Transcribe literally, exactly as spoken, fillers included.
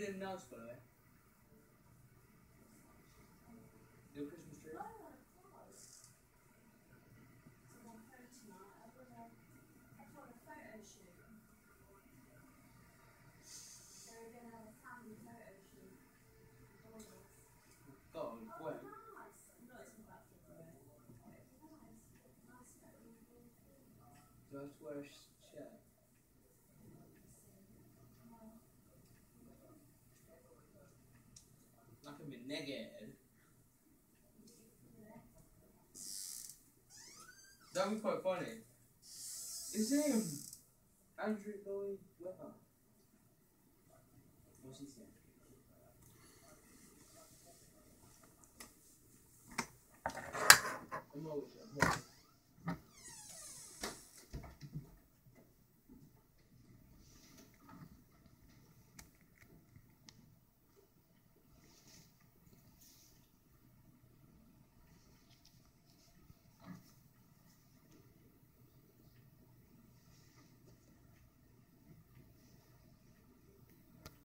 didn't announce, by the way. No Christmas tree? Oh, when? Do I have to wear a shirt? Like I'm in negative. That was quite funny. It's him! Andrew Lloyd Webber. What's he saying? I'm always